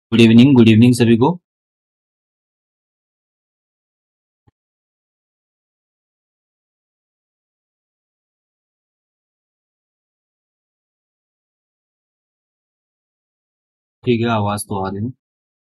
Good evening सभी को। ठीक है, आवाज तो आ रही है।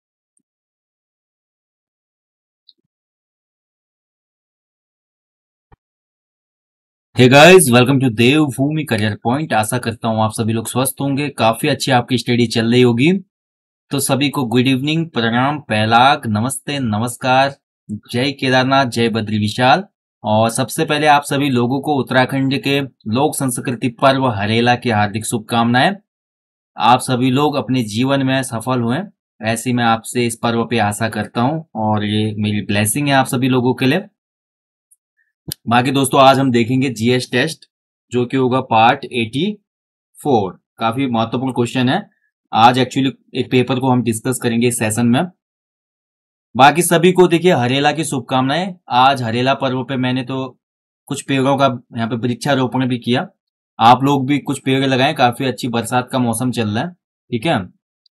Hey guys, welcome to Devbhoomi Career Point. आशा करता हूँ आप सभी लोग स्वस्थ होंगे, काफी अच्छी आपकी स्टडी चल रही होगी। तो सभी को गुड इवनिंग, प्रणाम, पैलाग, नमस्ते, नमस्कार, जय केदारनाथ, जय बद्री विशाल। और सबसे पहले आप सभी लोगों को उत्तराखंड के लोक संस्कृति पर्व हरेला की हार्दिक शुभकामनाएं। आप सभी लोग अपने जीवन में सफल हुए, ऐसी मैं आपसे इस पर्व पे आशा करता हूँ और ये मेरी ब्लेसिंग है आप सभी लोगों के लिए। बाकी दोस्तों, आज हम देखेंगे जीएस टेस्ट, जो कि होगा पार्ट 84। काफी महत्वपूर्ण क्वेश्चन है। आज एक्चुअली एक पेपर को हम डिस्कस करेंगे इस सेशन में। बाकी सभी को देखिए हरेला की शुभकामनाएं। आज हरेला पर्व पे मैंने तो कुछ पेड़ों का यहाँ पे वृक्षारोपण भी किया। आप लोग भी कुछ पेड़ लगाएं, काफी अच्छी बरसात का मौसम चल रहा है। ठीक है।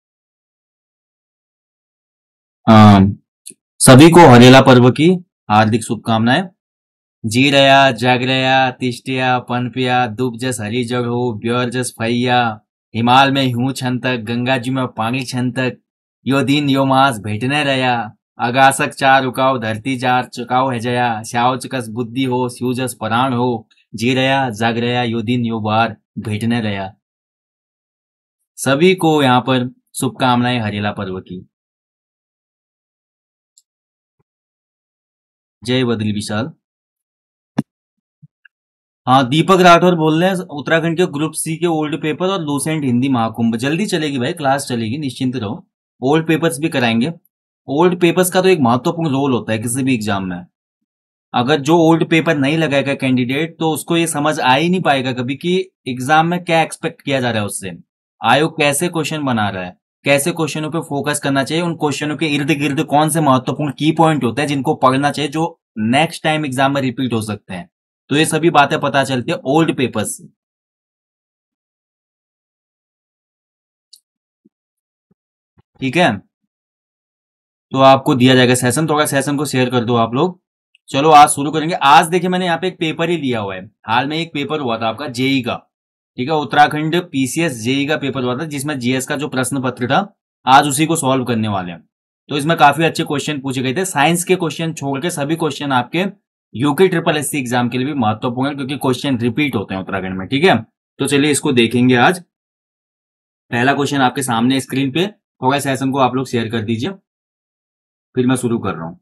अम, सभी को हरेला पर्व की हार्दिक शुभकामनाएं। जी रया, जाग रया, तिष्ठिया, पनपिया, दुब जस हरी जग हो, ब्यर जस फैया, हिमाल में हूँ छंतक, गंगा जी में पानी छंतक, यो दिन यो मास भेटने रया, आकाशक चार उकाव, धरती चार चुकाव है जया, श्याव चकस बुद्धि हो, स्यू जस पराण हो, जी रया, जाग रया, यो दिन यो बार भेटने रया। सभी को यहाँ पर शुभकामनाएं हरेला पर्व की। जय बद्री विशाल। हाँ, दीपक राठौर बोल रहे हैं, उत्तराखंड के ग्रुप सी के ओल्ड पेपर और लूसेंट हिंदी महाकुंभ जल्दी चलेगी भाई, क्लास चलेगी, निश्चिंत रहो। ओल्ड पेपर्स भी कराएंगे। ओल्ड पेपर्स का तो एक महत्वपूर्ण रोल होता है किसी भी एग्जाम में। अगर जो ओल्ड पेपर नहीं लगाएगा कैंडिडेट, तो उसको ये समझ आ ही नहीं पाएगा कभी कि एग्जाम में क्या एक्सपेक्ट किया जा रहा है उससे, आयोग कैसे क्वेश्चन बना रहा है, कैसे क्वेश्चनों पे फोकस करना चाहिए, उन क्वेश्चनों के इर्द गिर्द कौन से महत्वपूर्ण की पॉइंट होते हैं जिनको पढ़ना चाहिए, जो नेक्स्ट टाइम एग्जाम में रिपीट हो सकते हैं। तो ये सभी बातें पता चलती है ओल्ड पेपर्स से। ठीक है। तो आपको दिया जाएगा सेशन, तो अगर सेशन को शेयर कर दो आप लोग। चलो आज शुरू करेंगे। आज देखिए मैंने यहाँ पे एक पेपर ही लिया हुआ है। हाल में एक पेपर हुआ था आपका जेई का। ठीक है, उत्तराखंड पीसीएस जेई का पेपर हुआ था, जिसमें जीएस का जो प्रश्न पत्र था, आज उसी को सॉल्व करने वाले हैं। तो इसमें काफी अच्छे क्वेश्चन पूछे गए थे। साइंस के क्वेश्चन छोड़ के सभी क्वेश्चन आपके यूके ट्रिपल एससी एग्जाम के लिए भी महत्वपूर्ण है, क्योंकि क्वेश्चन रिपीट होते हैं उत्तराखंड में। ठीक है, तो चलिए इसको देखेंगे आज। पहला क्वेश्चन आपके सामने स्क्रीन पे होगा, सेशन को आप लोग शेयर कर दीजिए, फिर मैं शुरू कर रहा हूं।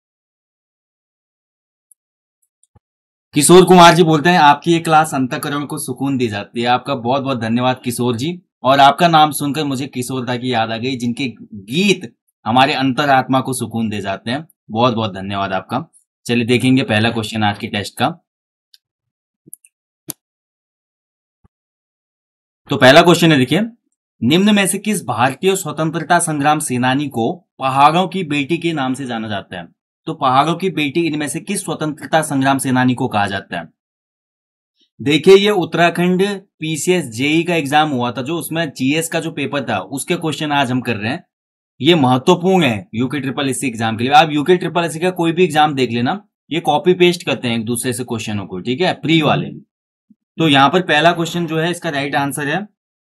किशोर कुमार जी बोलते हैं, आपकी ये क्लास अंतःकरण को सुकून दी जाती है। आपका बहुत बहुत धन्यवाद किशोर जी। और आपका नाम सुनकर मुझे किशोरदा की याद आ गई, जिनके गीत हमारे अंतरात्मा को सुकून दे जाते हैं। बहुत बहुत धन्यवाद आपका। चलिए देखेंगे पहला क्वेश्चन आज की टेस्ट का। तो पहला क्वेश्चन है, देखिए, निम्न में से किस भारतीय स्वतंत्रता संग्राम सेनानी को पहाड़ों की बेटी के नाम से जाना जाता है? तो पहाड़ों की बेटी इनमें से किस स्वतंत्रता संग्राम सेनानी को कहा जाता है? देखिए, ये उत्तराखंड पीसीएस जेई का एग्जाम हुआ था, जो उसमें जीएस का जो पेपर था उसके क्वेश्चन आज हम कर रहे हैं। ये महत्वपूर्ण है यूके ट्रिपल एससी एग्जाम के लिए। आप यूके ट्रिपल एससी का कोई भी एग्जाम देख लेना, ये कॉपी पेस्ट करते हैं एक दूसरे से क्वेश्चनों को। ठीक है, प्री वाले। तो यहाँ पर पहला क्वेश्चन जो है, इसका राइट आंसर है,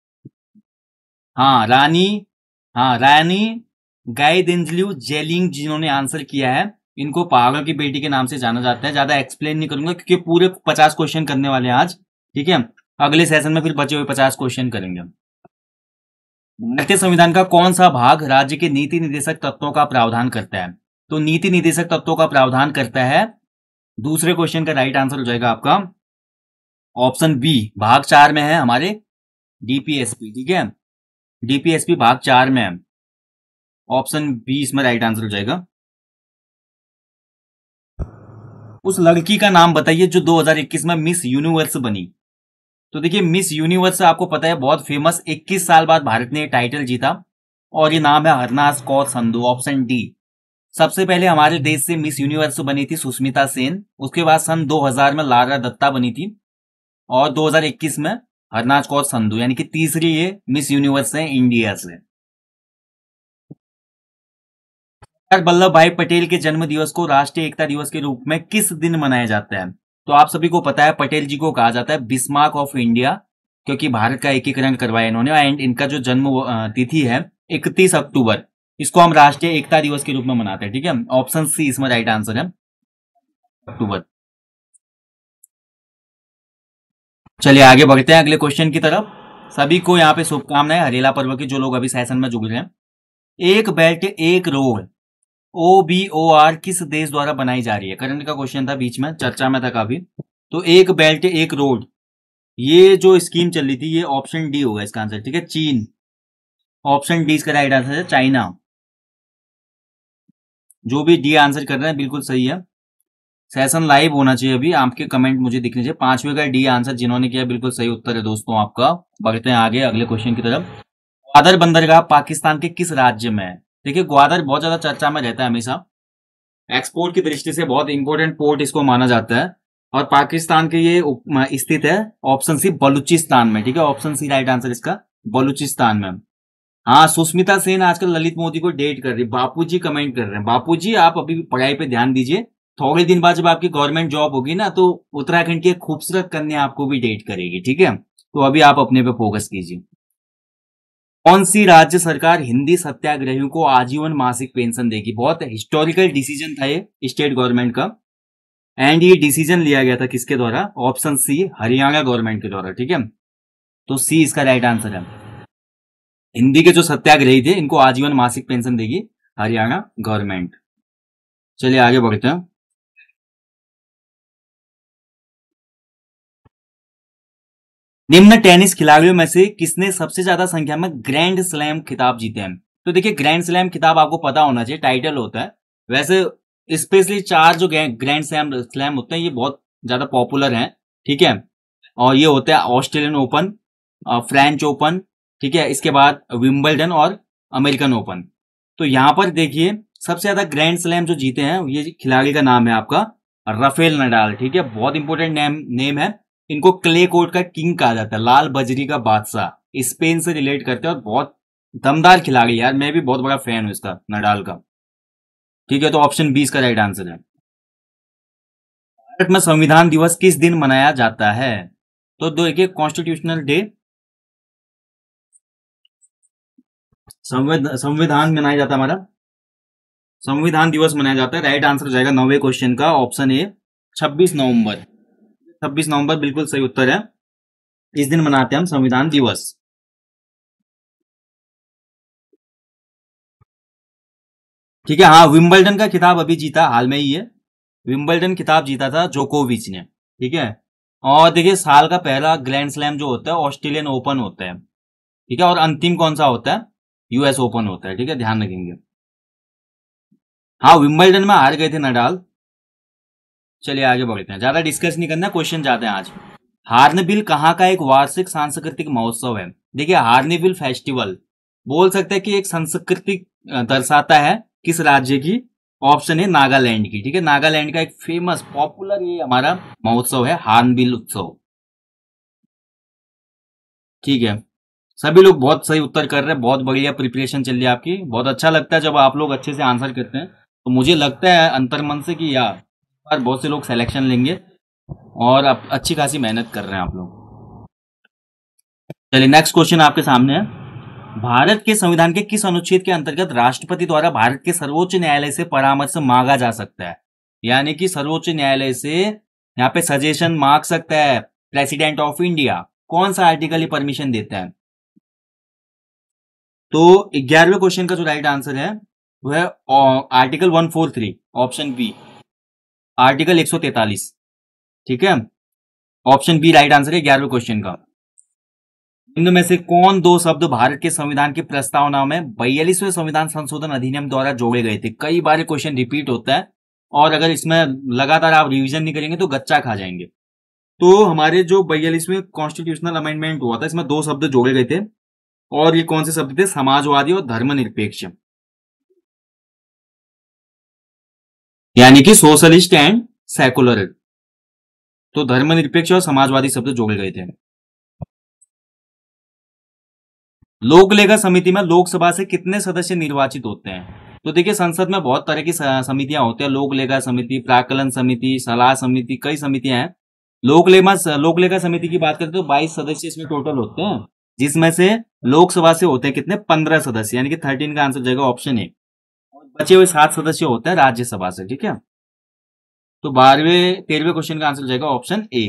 हाँ, रानी, हाँ, रानी गाइदिंजलिउ जेलिंग, जिन्होंने आंसर किया है। इनको पहाड़ों की बेटी के नाम से जाना जाता है। ज्यादा एक्सप्लेन नहीं करूंगा, क्योंकि पूरे 50 क्वेश्चन करने वाले हैं आज। ठीक है, अगले सेशन में फिर बचे हुए 50 क्वेश्चन करेंगे। भारतीय संविधान का कौन सा भाग राज्य के नीति निर्देशक तत्वों का प्रावधान करता है? तो नीति निर्देशक तत्वों का प्रावधान करता है, दूसरे क्वेश्चन का राइट आंसर हो जाएगा आपका ऑप्शन बी, भाग 4 में है हमारे डीपीएसपी। ठीक है, डीपीएसपी भाग 4 में है, ऑप्शन बी इसमें राइट आंसर हो जाएगा। उस लड़की का नाम बताइए जो 2021 में मिस यूनिवर्स बनी। तो देखिए, मिस यूनिवर्स आपको पता है बहुत फेमस, 21 साल बाद भारत ने टाइटल जीता, और ये नाम है हरनाज कौर संधू, ऑप्शन डी। सबसे पहले हमारे देश से मिस यूनिवर्स बनी थी सुष्मिता सेन, उसके बाद सन 2000 में लारा दत्ता बनी थी, और 2021 में हरनाज कौर संधू, यानी कि तीसरी ये मिस यूनिवर्स है इंडिया से। सरदार वल्लभ भाई पटेल के जन्म दिवस को राष्ट्रीय एकता दिवस के रूप में किस दिन मनाया जाता है? तो आप सभी को पता है पटेल जी को कहा जाता है बिस्मार्क ऑफ इंडिया, क्योंकि भारत का एकीकरण करवाया इन्होंने। एंड इनका जो जन्म तिथि है 31 अक्टूबर, इसको हम राष्ट्रीय एकता दिवस के रूप में मनाते हैं। ठीक है, ऑप्शन सी इसमें राइट आंसर है, अक्टूबर। चलिए आगे बढ़ते हैं अगले क्वेश्चन की तरफ। सभी को यहाँ पे शुभकामनाएं हरेला पर्व की, जो लोग अभी सेशन में जुड़ रहे हैं। एक बेल्ट एक रोड OBOR किस देश द्वारा बनाई जा रही है? करंट का क्वेश्चन था, बीच में चर्चा में था काफी। तो एक बेल्ट एक रोड, ये जो स्कीम चल रही थी, ये ऑप्शन डी होगा इसका आंसर। ठीक है, चीन। ऑप्शन डी इसका राइट आंसर है, चाइना। जो भी डी आंसर कर रहे हैं बिल्कुल सही है। सेशन लाइव होना चाहिए, अभी आपके कमेंट मुझे दिखने चाहिए। 5वें का डी आंसर जिन्होंने किया बिल्कुल सही उत्तर है दोस्तों आपका। बढ़ते हैं आगे अगले क्वेश्चन की तरफ। ग्वादर बंदरगाह पाकिस्तान के किस राज्य में है? देखिए ग्वादर बहुत ज्यादा चर्चा में रहता है हमेशा, एक्सपोर्ट की दृष्टि से बहुत इंपॉर्टेंट पोर्ट इसको माना जाता है, और पाकिस्तान के ये स्थित है ऑप्शन सी बलूचिस्तान में। ठीक है, ऑप्शन सी राइट आंसर इसका, बलूचिस्तान में। हाँ, सुष्मिता सेन आजकल ललित मोदी को डेट कर रही। बापूजी कमेंट कर रहे हैं, बापूजी आप अभी पढ़ाई पे ध्यान दीजिए। थोड़े दिन बाद जब आपकी गवर्नमेंट जॉब होगी ना, तो उत्तराखंड की एक खूबसूरत कन्या आपको भी डेट करेगी। ठीक है, तो अभी आप अपने पे फोकस कीजिए। कौन सी राज्य सरकार हिंदी सत्याग्रहियों को आजीवन मासिक पेंशन देगी? बहुत हिस्टोरिकल डिसीजन था ये स्टेट गवर्नमेंट का, एंड ये डिसीजन लिया गया था किसके द्वारा? ऑप्शन सी हरियाणा गवर्नमेंट के द्वारा। ठीक है, तो सी इसका राइट आंसर है। हिंदी के जो सत्याग्रही थे इनको आजीवन मासिक पेंशन देगी हरियाणा गवर्नमेंट। चलिए आगे बढ़ते हैं। निम्न टेनिस खिलाड़ियों में से किसने सबसे ज्यादा संख्या में ग्रैंड स्लैम खिताब जीते हैं? तो देखिए ग्रैंड स्लैम खिताब आपको पता होना चाहिए, टाइटल होता है। वैसे स्पेशली 4 जो ग्रैंड स्लैम होते हैं ये बहुत ज्यादा पॉपुलर हैं। ठीक है, और ये होते हैं ऑस्ट्रेलियन ओपन, फ्रेंच ओपन, ठीक है, इसके बाद विंबलडन और अमेरिकन ओपन। तो यहां पर देखिए सबसे ज्यादा ग्रैंड स्लैम जो जीते हैं ये खिलाड़ी का नाम है आपका राफेल नडाल। ठीक है, बहुत इंपॉर्टेंट नेम है। इनको क्ले कोर्ट का किंग कहा जाता है, लाल बजरी का बादशाह, स्पेन से रिलेट करते हैं, और बहुत दमदार खिलाड़ी यार, मैं भी बहुत बड़ा फैन हूं इसका, नडाल का। ठीक है, तो ऑप्शन बी इसका राइट आंसर है। भारत में संविधान दिवस किस दिन मनाया जाता है? तो देखिए कॉन्स्टिट्यूशनल डे, संविधान मनाया जाता है हमारा, संविधान दिवस मनाया जाता है। राइट आंसर हो जाएगा 9वें क्वेश्चन का, ऑप्शन ए 26 नवंबर। 26 नवंबर बिल्कुल सही उत्तर है, इस दिन मनाते हैं हम संविधान दिवस। ठीक है, हाँ विंबलडन का खिताब अभी जीता हाल में ही है, विंबलडन खिताब जीता था जोकोविच ने। ठीक है, और देखिए साल का पहला ग्रैंड स्लैम जो होता है ऑस्ट्रेलियन ओपन होता है। ठीक है, और अंतिम कौन सा होता है? US ओपन होता है। ठीक है, ध्यान रखेंगे। हाँ विंबलडन में हार गए थे नडाल। चलिए आगे बढ़ते हैं, ज्यादा डिस्कस नहीं करना, क्वेश्चन जाते हैं आज। हार्नबिल कहाँ का एक वार्षिक सांस्कृतिक महोत्सव है? देखिए हार्नबिल फेस्टिवल बोल सकते हैं कि एक सांस्कृतिक दर्शाता है किस राज्य की? ऑप्शन है नागालैंड की। ठीक है, नागालैंड का एक फेमस पॉपुलर ये हमारा महोत्सव है हार्नबिल उत्सव। ठीक है, सभी लोग बहुत सही उत्तर कर रहे हैं, बहुत बढ़िया प्रिपरेशन चल रही है आपकी। बहुत अच्छा लगता है जब आप लोग अच्छे से आंसर करते हैं, तो मुझे लगता है अंतर्मन से कि यार बहुत से लोग सिलेक्शन लेंगे, और आप अच्छी खासी मेहनत कर रहे हैं आप लोग। चलिए नेक्स्ट क्वेश्चन आपके सामने है। भारत के संविधान के किस अनुच्छेद के अंतर्गत राष्ट्रपति द्वारा भारत के सर्वोच्च न्यायालय से परामर्श मांगा जा सकता है? यानी कि सर्वोच्च न्यायालय से यहाँ पे सजेशन मांग सकता है प्रेसिडेंट ऑफ इंडिया। कौन सा आर्टिकल ये परमिशन देता है? तो 11वें क्वेश्चन का जो राइट आंसर है वह आर्टिकल 143, ऑप्शन बी, आर्टिकल 143। ठीक है, ऑप्शन बी राइट आंसर है 11वें क्वेश्चन का। इनमें से कौन दो शब्द भारत के संविधान की प्रस्तावना में 42वें संविधान संशोधन अधिनियम द्वारा जोड़े गए थे? कई बार क्वेश्चन रिपीट होता है, और अगर इसमें लगातार आप रिवीजन नहीं करेंगे तो गच्चा खा जाएंगे। तो हमारे जो 42वें कॉन्स्टिट्यूशनल अमेंडमेंट हुआ था इसमें 2 शब्द जोड़े गए थे, और ये कौन से शब्द थे? समाजवादी और धर्मनिरपेक्ष, यानी कि सोशलिस्ट एंड सेकुलर। तो धर्मनिरपेक्ष और समाजवादी शब्द जोड़े गए थे। लोक लेखा समिति में लोकसभा से कितने सदस्य निर्वाचित होते हैं? तो देखिए संसद में बहुत तरह की समितियां होती है, लोक लेखा समिति, प्राकलन समिति, सलाह समिति, कई समितियां हैं। लोक लेखा समिति की बात करें तो 22 सदस्य इसमें टोटल होते हैं, जिसमें से लोकसभा से होते हैं कितने, 15 सदस्य, यानी कि 13 का आंसर हो जाएगा ऑप्शन ए। और बचे हुए 7 सदस्य होते हैं राज्यसभा से, ठीक है। तो 13वें क्वेश्चन का आंसर हो जाएगा ऑप्शन ए।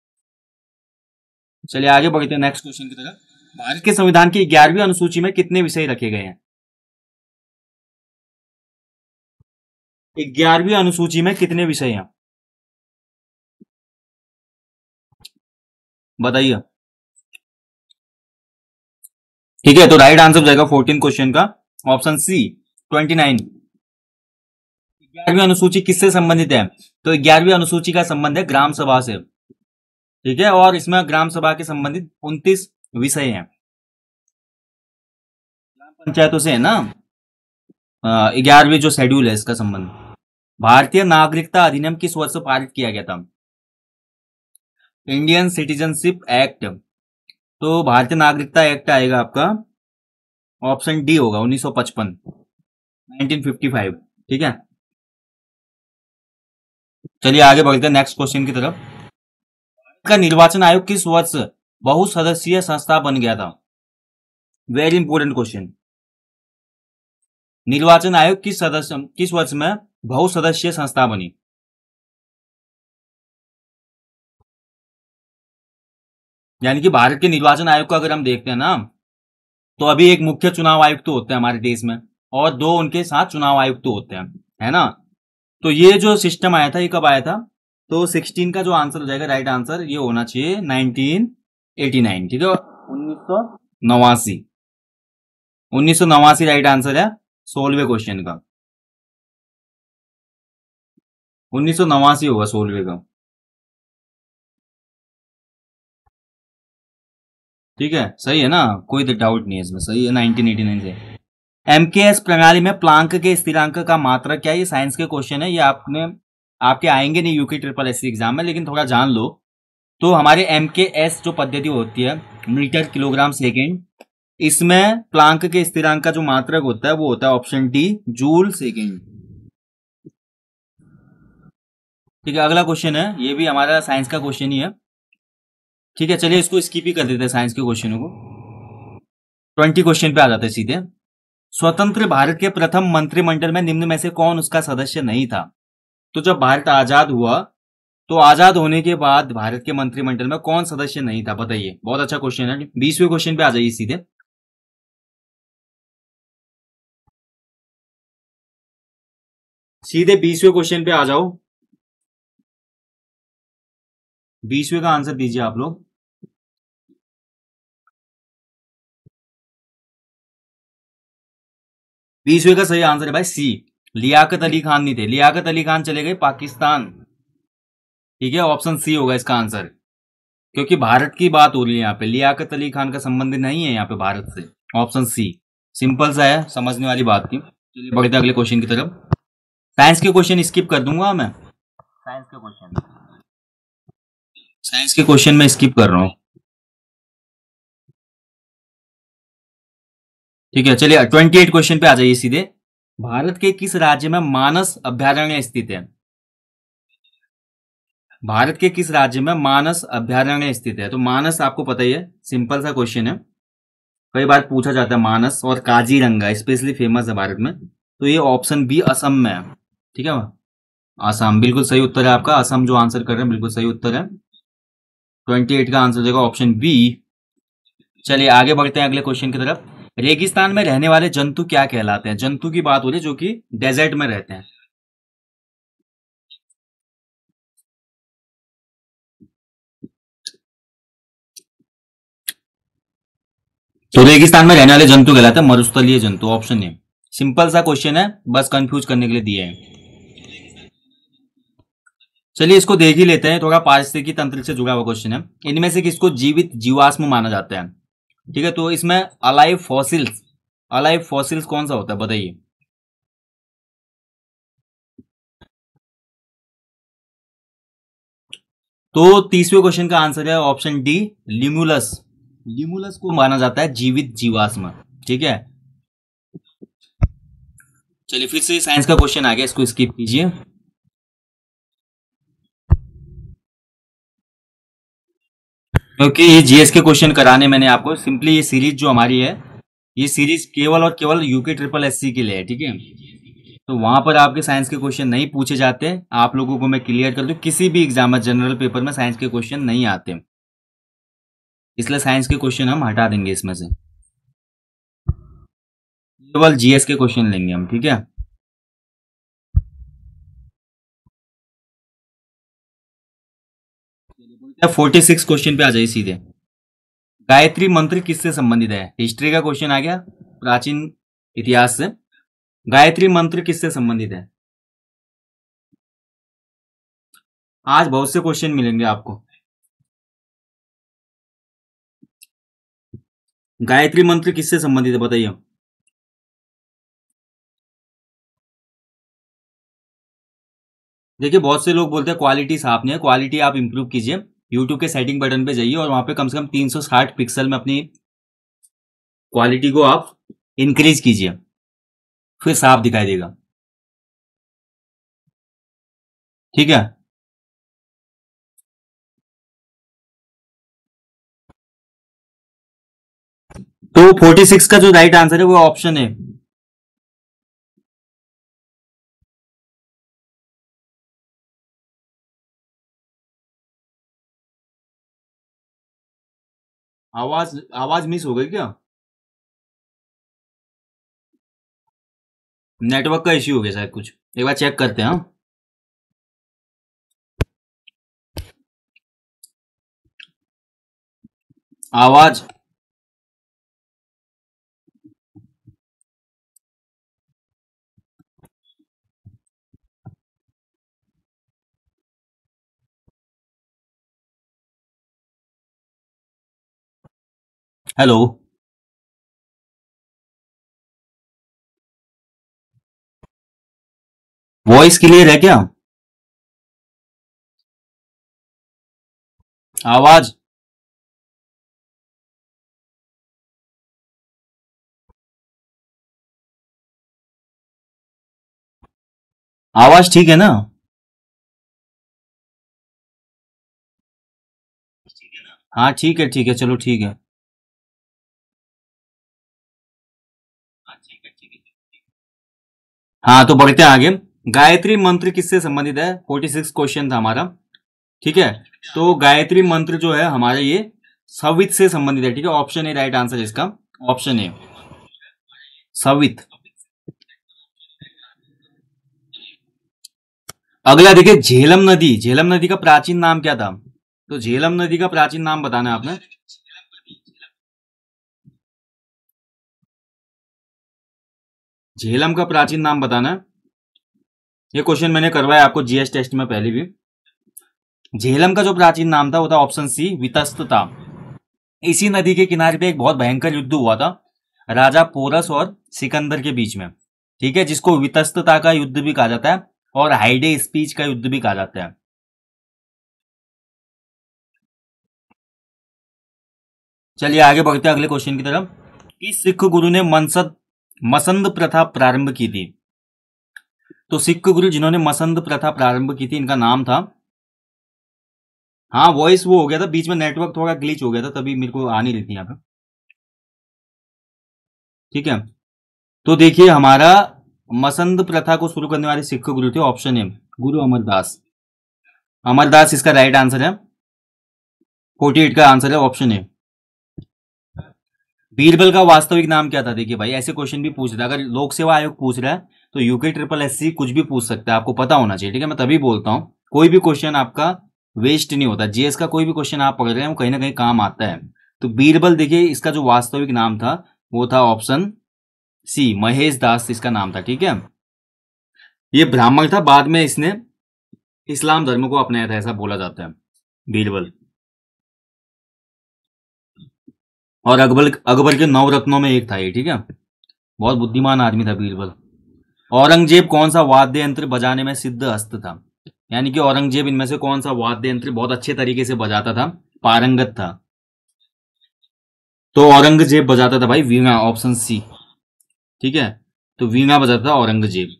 चलिए आगे बढ़ते हैं नेक्स्ट क्वेश्चन की तरफ। भारत के संविधान की 11वीं अनुसूची में कितने विषय रखे गए हैं? 11वीं अनुसूची में कितने विषय हैं, बताइए। ठीक है, तो राइट आंसर हो जाएगा 14 क्वेश्चन का ऑप्शन सी 29। 11वीं अनुसूची किससे संबंधित है? तो 11वीं अनुसूची का संबंध है ग्राम सभा से, ठीक है, और इसमें ग्राम सभा के संबंधित 29 विषय हैं। ग्राम पंचायतों से है ना 11वीं जो शेड्यूल है इसका संबंध। भारतीय नागरिकता अधिनियम किस वर्ष पारित किया गया था? Indian citizenship act. तो भारतीय नागरिकता एक्ट आएगा आपका, ऑप्शन डी होगा 1955, 1955, ठीक है। चलिए आगे बढ़ते हैं नेक्स्ट क्वेश्चन की तरफ। भारत का निर्वाचन आयोग किस वर्ष बहुसदस्यीय संस्था बन गया था? Very important question. निर्वाचन आयोग किस वर्ष में बहुसदस्यीय संस्था बनी? यानी कि भारत के निर्वाचन आयोग को अगर हम देखते हैं ना, तो अभी एक मुख्य चुनाव आयुक्त तो होते हैं हमारे देश में, और 2 उनके साथ चुनाव आयुक्त तो होते हैं, है ना। तो ये जो सिस्टम आया था ये कब आया था? तो 16 का जो आंसर हो जाएगा राइट आंसर ये होना चाहिए 1989, ठीक है, 1989। 1989 राइट आंसर है 16वें क्वेश्चन का, 1989 होगा 16वें का, ठीक है। सही है ना, कोई डाउट नहीं है इसमें, सही है 1989 से। एमकेएस प्रणाली में प्लांक के स्थिरांक का मात्रक क्या है? ये साइंस के क्वेश्चन है, ये आपके आएंगे नहीं यूके ट्रिपल एस एग्जाम में, लेकिन थोड़ा जान लो। तो हमारे एमकेएस जो पद्धति होती है, मीटर किलोग्राम सेकेंड, इसमें प्लांक के स्थिरांक का जो मात्रक होता है वो होता है ऑप्शन डी जूल सेकेंड, ठीक है। अगला क्वेश्चन है, ये भी हमारा साइंस का क्वेश्चन ही है, ठीक है। चलिए इसको स्किप ही कर देते हैं साइंस के क्वेश्चनों को, 20 क्वेश्चन पे आ जाते हैं सीधे। स्वतंत्र भारत के प्रथम मंत्रिमंडल में निम्न में से कौन उसका सदस्य नहीं था? तो जब भारत आजाद हुआ, तो आजाद होने के बाद भारत के मंत्रिमंडल में कौन सदस्य नहीं था, बताइए। बहुत अच्छा क्वेश्चन है। 20वें क्वेश्चन पे आ जाइए सीधे। सीधे 20वें क्वेश्चन पे आ जाओ, 20वें का आंसर दीजिए आप लोग। 20वें का सही आंसर है भाई सी, लियाकत अली खान नहीं थे। लियाकत अली खान चले गए पाकिस्तान, ठीक है, ऑप्शन सी होगा इसका आंसर, क्योंकि भारत की बात हो रही है यहाँ पे, लियाकत अली खान का संबंध नहीं है यहाँ पे भारत से। ऑप्शन सी सिंपल सा है, समझने वाली बात थी। चलिए बढ़ते अगले क्वेश्चन की तरफ। साइंस के क्वेश्चन स्किप कर दूंगा मैं, साइंस के क्वेश्चन में स्किप कर रहा हूं, ठीक है। चलिए 28 क्वेश्चन पे आ जाइए सीधे। भारत के किस राज्य में मानस अभ्यारण्य स्थित है? भारत के किस राज्य में मानस अभ्यारण्य स्थित है? तो मानस आपको पता ही है, सिंपल सा क्वेश्चन है, कई बार पूछा जाता है। मानस और काजीरंगा स्पेशली फेमस है भारत में, तो ये ऑप्शन बी असम में है, ठीक है। असम बिल्कुल सही उत्तर है आपका, असम जो आंसर कर रहे हैं बिल्कुल सही उत्तर है, 28 का आंसर देगा ऑप्शन बी। चलिए आगे बढ़ते हैं अगले क्वेश्चन की तरफ। रेगिस्तान में रहने वाले जंतु क्या कहलाते हैं? जंतु की बात हो रही है जो कि डेजर्ट में रहते हैं। तो रेगिस्तान में रहने वाले जंतु कहलाते हैं मरुस्थलीय जंतु, ऑप्शन ए। सिंपल सा क्वेश्चन है, बस कंफ्यूज करने के लिए दिया है। चलिए इसको देख ही लेते हैं, थोड़ा पारिस्थितिकी तंत्र से जुड़ा हुआ क्वेश्चन है। इनमें से किसको जीवित जीवाश्म माना जाता है? ठीक है, तो इसमें अलाइव फॉसिल्स कौन सा होता है, बताइए। तो 30वें क्वेश्चन का आंसर है ऑप्शन डी लिमुलस। लिमुलस को माना जाता है जीवित जीवाश्म, ठीक है। चलिए फिर से साइंस का क्वेश्चन आ गया, इसको स्किप कीजिए। क्योंकि ये जीएस के क्वेश्चन कराने मैंने आपको सिंपली, ये सीरीज जो हमारी है, ये सीरीज केवल और केवल यूके ट्रिपल एससी के लिए है, ठीक है। तो वहां पर आपके साइंस के क्वेश्चन नहीं पूछे जाते। आप लोगों को मैं क्लियर कर दूं, किसी भी एग्जाम में जनरल पेपर में साइंस के क्वेश्चन नहीं आते, इसलिए साइंस के क्वेश्चन हम हटा देंगे इसमें से, केवल जीएस के क्वेश्चन लेंगे हम, ठीक है। 46 क्वेश्चन पे आ जाइए सीधे। गायत्री मंत्र किससे संबंधित है? हिस्ट्री का क्वेश्चन आ गया, प्राचीन इतिहास से। गायत्री मंत्र किससे संबंधित है? आज बहुत से क्वेश्चन मिलेंगे आपको। गायत्री मंत्र किससे संबंधित है बताइए। देखिए बहुत से लोग बोलते हैं क्वालिटी साफ नहीं है, क्वालिटी आप इंप्रूव कीजिए। यूट्यूब के सेटिंग बटन पे जाइए और वहां पे कम से कम 360 पिक्सल में अपनी क्वालिटी को आप इंक्रीज कीजिए, फिर साफ दिखाई देगा, ठीक है। तो 46 का जो राइट आंसर है वो ऑप्शन है। आवाज आवाज मिस हो गई क्या? नेटवर्क का इश्यू हो गया शायद कुछ, एक बार चेक करते हैं। हाँ? आवाज हेलो, वॉइस क्लियर है क्या? आवाज आवाज ठीक है ना? हाँ ठीक है, चलो ठीक है। हाँ तो बढ़ते हैं आगे। गायत्री मंत्र किससे संबंधित है? 46 क्वेश्चन था हमारा, ठीक है। तो गायत्री मंत्र जो है हमारा ये सवित से संबंधित है, ठीक है। ऑप्शन ए राइट आंसर इसका, ऑप्शन ए सवित। अगला देखिए, झेलम नदी, झेलम नदी का प्राचीन नाम क्या था? तो झेलम नदी का प्राचीन नाम बताना है आपने। झेलम का प्राचीन नाम बताना है। ये क्वेश्चन मैंने करवाया आपको जीएस टेस्ट में पहले भी। झेलम का जो प्राचीन नाम था वो था ऑप्शन सी वितस्तता। इसी नदी के किनारे पे एक बहुत भयंकर युद्ध हुआ था राजा पोरस और सिकंदर के बीच में, ठीक है, जिसको वितस्तता का युद्ध भी कहा जाता है और हाइडे स्पीच का युद्ध भी कहा जाता है। चलिए आगे बढ़ते हैं अगले क्वेश्चन की तरफ। किस सिख गुरु ने मसंद प्रथा प्रारंभ की थी? तो सिख गुरु जिन्होंने मसंद प्रथा प्रारंभ की थी, इनका नाम था, हाँ वॉइस वो हो गया था बीच में, नेटवर्क थोड़ा ग्लिच हो गया था तभी मेरे को आ नहीं रही थी यहाँ पे, ठीक है। तो देखिए हमारा मसंद प्रथा को शुरू करने वाले सिख गुरु थे, ऑप्शन ए गुरु अमरदास। अमरदास इसका राइट आंसर है, 48 का आंसर है ऑप्शन ए। बीरबल का वास्तविक नाम क्या था? देखिए भाई ऐसे क्वेश्चन भी पूछ रहा है, अगर लोक सेवा आयोग पूछ रहा है तो यूके ट्रिपल एससी कुछ भी पूछ सकता है, आपको पता होना चाहिए, ठीक है। मैं तभी बोलता हूं कोई भी क्वेश्चन आपका वेस्ट नहीं होता, जीएस का कोई भी क्वेश्चन आप पढ़ रहे हैं वो कहीं ना कहीं काम आता है। तो बीरबल देखिए इसका जो वास्तविक नाम था वो था ऑप्शन सी महेश दास इसका नाम था, ठीक है। ये ब्राह्मण था, बाद में इसने इस्लाम धर्म को अपनाया था, ऐसा बोला जाता है बीरबल। और अकबर अकबर के 9 रत्नों में एक था ये, ठीक है। बहुत बुद्धिमान आदमी था बीरबल। औरंगजेब कौन सा वाद्य यंत्र बजाने में सिद्ध हस्त था? यानी कि औरंगजेब इनमें से कौन सा वाद्य यंत्र बहुत अच्छे तरीके से बजाता था, पारंगत था? तो औरंगजेब बजाता था भाई वीणा, ऑप्शन सी, ठीक है। तो वीणा बजाता था औरंगजेब।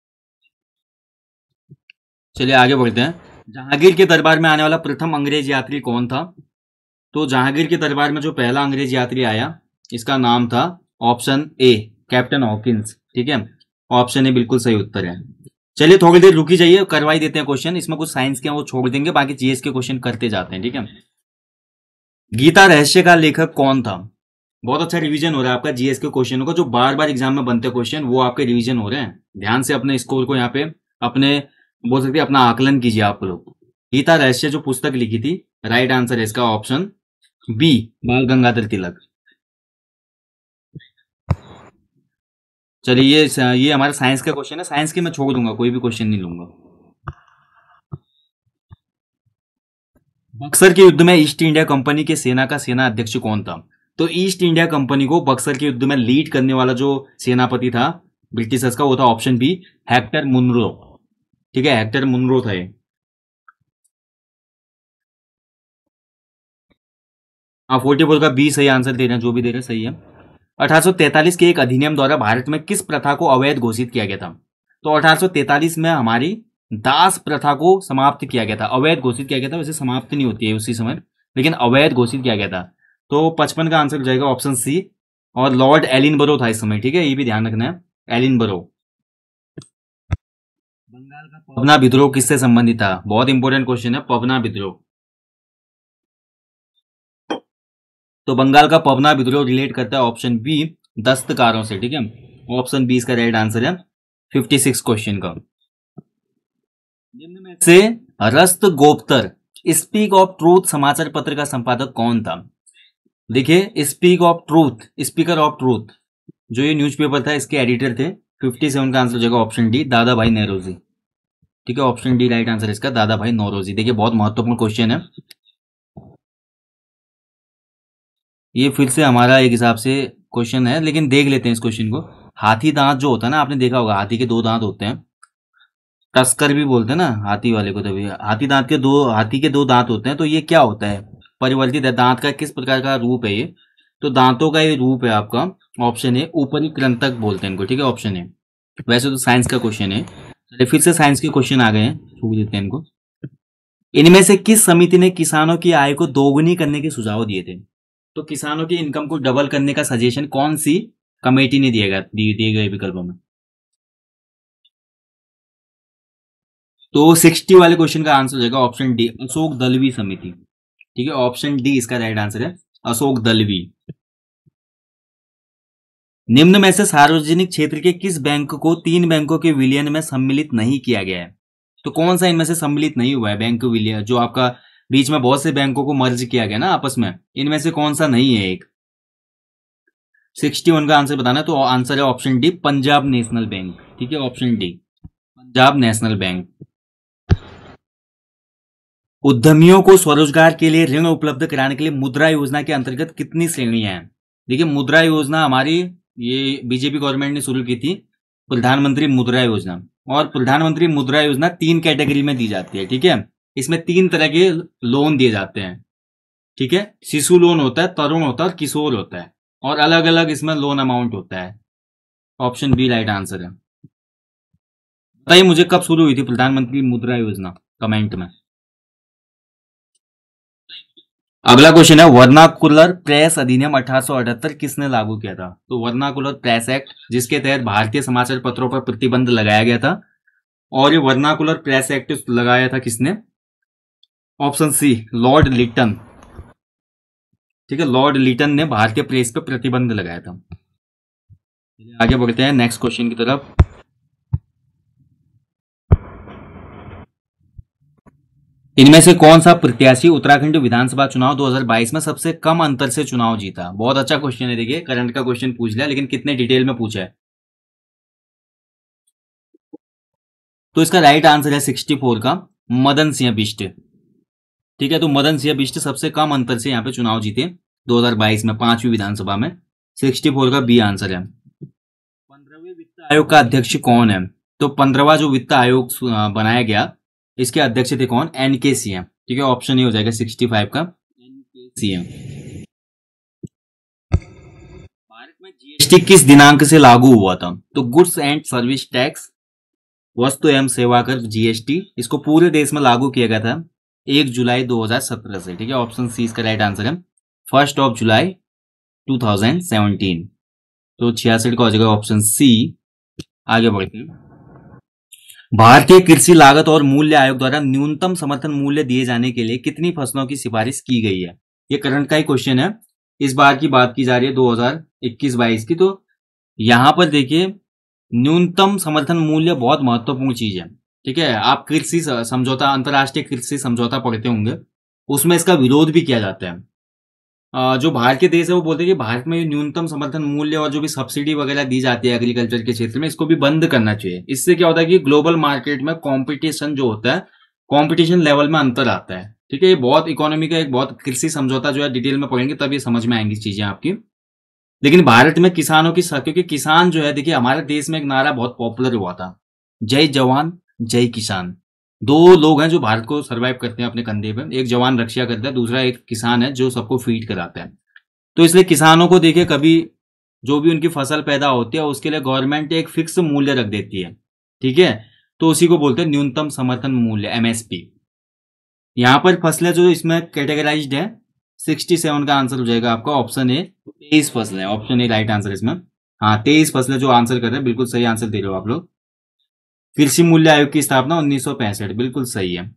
चलिए आगे बढ़ते हैं। जहांगीर के दरबार में आने वाला प्रथम अंग्रेज यात्री कौन था? तो जहांगीर के दरबार में जो पहला अंग्रेज यात्री आया, इसका नाम था ऑप्शन ए कैप्टन हॉकिंस। ठीक है, ऑप्शन ए बिल्कुल सही उत्तर है। चलिए थोड़ी देर रुकी जाइए, करवाई देते हैं क्वेश्चन। इसमें कुछ साइंस के हैं वो छोड़ देंगे, बाकी जीएस के क्वेश्चन करते जाते हैं। ठीक है, गीता रहस्य का लेखक कौन था? बहुत अच्छा रिवीजन हो रहा है आपका जीएस के क्वेश्चनों का, जो बार बार एग्जाम में बनते क्वेश्चन वो आपके रिवीजन हो रहे हैं। ध्यान से अपने स्कोर को यहाँ पे अपने बोल सकते हैं अपना आकलन कीजिए आप लोग। गीता रहस्य जो पुस्तक लिखी थी, राइट आंसर है इसका ऑप्शन बी बाल गंगाधर तिलक। चलिए ये हमारा साइंस का क्वेश्चन है, साइंस के मैं छोड़ दूंगा, कोई भी क्वेश्चन नहीं लूंगा। बक्सर के युद्ध में ईस्ट इंडिया कंपनी के सेना का सेना अध्यक्ष कौन था? तो ईस्ट इंडिया कंपनी को बक्सर के युद्ध में लीड करने वाला जो सेनापति था ब्रिटिशर्स का, वो था ऑप्शन बी हेक्टर मुनरो। ठीक है, हेक्टर मुनरो था ये। हाँ 44 का बी सही आंसर दे रहे हैं, जो भी दे रहे हैं सही है। 1843 के एक अधिनियम द्वारा भारत में किस प्रथा को अवैध घोषित किया गया था? तो 1843 में हमारी दास प्रथा को समाप्त किया गया था, अवैध घोषित किया गया था। वैसे समाप्त नहीं होती है उसी समय, लेकिन अवैध घोषित किया गया था। तो 55 का आंसर हो जाएगा ऑप्शन सी, और लॉर्ड एलिनबरो था इस समय। ठीक है, ये भी ध्यान रखना है, एलिनबरो। बंगाल का पवना विद्रोह किससे संबंधित था? बहुत इंपॉर्टेंट क्वेश्चन है, पवना विद्रोह। तो बंगाल का पवना विद्रोह रिलेट करता है ऑप्शन बी दस्तकारों से। ठीक है, ऑप्शन बी इसका राइट आंसर है 56 क्वेश्चन का। निम्न में से Rast Goftar speak of truth समाचार पत्र का संपादक कौन था? देखिए speak of truth, speaker of truth जो ये न्यूज़पेपर था, इसके एडिटर थे। 57 का आंसर हो जाएगा ऑप्शन डी दादा भाई नौरोजी। ठीक है, ऑप्शन डी राइट आंसर इसका दादा भाई नौरोजी। देखिए बहुत महत्वपूर्ण क्वेश्चन है ये, फिर से हमारा एक हिसाब से क्वेश्चन है, लेकिन देख लेते हैं इस क्वेश्चन को। हाथी दांत जो होता है ना, आपने देखा होगा हाथी के दो दांत होते हैं, टस्कर भी बोलते हैं ना हाथी वाले को। तभी हाथी के दो दांत होते हैं। तो ये क्या होता है? परिवर्तित है। दांत का किस प्रकार का रूप है ये? तो दांतों का ये रूप है आपका ऑप्शन ए ऊपरी कृंतक बोलते हैं इनको। ठीक है, ऑप्शन ए। वैसे तो साइंस का क्वेश्चन है, चलिए फिर से साइंस के क्वेश्चन आ गए हैं, छोड़ देते हैं इनको। इनमें से किस समिति ने किसानों की आय को दोगुनी करने के सुझाव दिए थे? तो किसानों की इनकम को डबल करने का सजेशन कौन सी कमेटी ने दिए गए विकल्पों में? तो 60 वाले क्वेश्चन का आंसर हो जाएगा ऑप्शन डी अशोक दलवी समिति। ठीक है, ऑप्शन डी इसका राइट आंसर है, अशोक दलवी। निम्न में से सार्वजनिक क्षेत्र के किस बैंक को तीन बैंकों के विलयन में सम्मिलित नहीं किया गया है? तो कौन सा इनमें से सम्मिलित नहीं हुआ है बैंक विलयन, जो आपका बीच में बहुत से बैंकों को मर्ज किया गया ना आपस में, इनमें से कौन सा नहीं है एक? 61 का आंसर बताना है, तो आंसर है option D Punjab National Bank. ठीक है, option D Punjab National Bank. उद्यमियों को स्वरोजगार के लिए ऋण उपलब्ध कराने के लिए मुद्रा योजना के अंतर्गत कितनी श्रेणियां हैं? देखिए मुद्रा योजना हमारी ये बीजेपी गवर्नमेंट ने शुरू की थी, प्रधानमंत्री मुद्रा योजना। और प्रधानमंत्री मुद्रा योजना 3 कैटेगरी में दी जाती है। ठीक है, इसमें 3 तरह के लोन दिए जाते हैं। ठीक है, शिशु लोन होता है, तरुण होता है और किशोर होता है, और अलग अलग इसमें लोन अमाउंट होता है। ऑप्शन बी राइट आंसर है। बताइए मुझे कब शुरू हुई थी प्रधानमंत्री मुद्रा योजना, कमेंट में। अगला क्वेश्चन है वर्नाकुलर प्रेस अधिनियम 1878 किसने लागू किया था? तो वर्नाकुलर प्रेस एक्ट, जिसके तहत भारतीय समाचार पत्रों पर प्रतिबंध लगाया गया था। और ये वर्नाकुलर प्रेस एक्ट लगाया था किसने? Option C Lord Lytton. ठीक है, लॉर्ड लिटन ने भारतीय प्रेस पर प्रतिबंध लगाया था। आगे बढ़ते हैं नेक्स्ट क्वेश्चन की तरफ। इनमें से कौन सा प्रत्याशी उत्तराखंड विधानसभा चुनाव 2022 में सबसे कम अंतर से चुनाव जीता? बहुत अच्छा क्वेश्चन है। देखिए करंट का क्वेश्चन पूछ लिया, लेकिन कितने डिटेल में पूछा है। तो इसका राइट आंसर है 64 का मदन सिंह बिष्ट। ठीक है, तो मदन सिंह बिष्ट सबसे कम अंतर से यहाँ पे चुनाव जीते 2022 में 5वीं विधानसभा में। 64 का बी आंसर है। 15वें वित्त आयोग का अध्यक्ष कौन है? तो 15वां जो वित्त आयोग बनाया गया, इसके अध्यक्ष थे कौन? एनके सिंह। ठीक है, ऑप्शन ये हो जाएगा 65 का एनके सिंह। भारत में जीएसटी किस दिनांक से लागू हुआ था? तो गुड्स एंड सर्विस टैक्स, वस्तु एवं सेवा कर जीएसटी, इसको पूरे देश में लागू किया गया था 1 जुलाई 2017 से। ठीक है, ऑप्शन सी इसका राइट आंसर है, 1 जुलाई 2017। तो 66 का हो जाएगा ऑप्शन सी। आगे बढ़ते हैं। भारतीय कृषि लागत और मूल्य आयोग द्वारा न्यूनतम समर्थन मूल्य दिए जाने के लिए कितनी फसलों की सिफारिश की गई है? ये करंट का ही क्वेश्चन है, इस बार की बात की जा रही है 2021-22 की। तो यहां पर देखिए, न्यूनतम समर्थन मूल्य बहुत महत्वपूर्ण चीज है। ठीक है, आप कृषि समझौता, अंतर्राष्ट्रीय कृषि समझौता पढ़ते होंगे, उसमें इसका विरोध भी किया जाता है। जो भारत के देश है वो बोलते हैं कि भारत में न्यूनतम समर्थन मूल्य और जो भी सब्सिडी वगैरह दी जाती है एग्रीकल्चर के क्षेत्र में, इसको भी बंद करना चाहिए। इससे क्या होता है कि ग्लोबल मार्केट में कंपटीशन जो होता है, कंपटीशन लेवल में अंतर आता है। ठीक है, ये बहुत इकोनॉमी का एक बहुत कृषि समझौता जो है डिटेल में पढ़ेंगे तब ये समझ में आएंगी चीजें आपकी। लेकिन भारत में किसानों की, क्योंकि किसान जो है, देखिए हमारे देश में एक नारा बहुत पॉपुलर हुआ था, जय जवान जय किसान। दो लोग हैं जो भारत को सरवाइव करते हैं अपने कंधे पे, एक जवान रक्षा करता है, दूसरा एक किसान है जो सबको फीड कराता है। तो इसलिए किसानों को देखिए, कभी जो भी उनकी फसल पैदा होती है उसके लिए गवर्नमेंट एक फिक्स मूल्य रख देती है। ठीक है, तो उसी को बोलते हैं न्यूनतम समर्थन मूल्य, एमएसपी। यहाँ पर फसलें जो इसमें कैटेगराइज्ड है, 67 का आंसर हो जाएगा आपका ऑप्शन ए, 23 फसलें, ऑप्शन ए राइट आंसर इसमें। हाँ, 23 फसलें जो आंसर कर रहे हैं, बिल्कुल सही आंसर दे रहे हो आप लोग। कृषि मूल्य आयोग की स्थापना 1965, बिल्कुल सही है।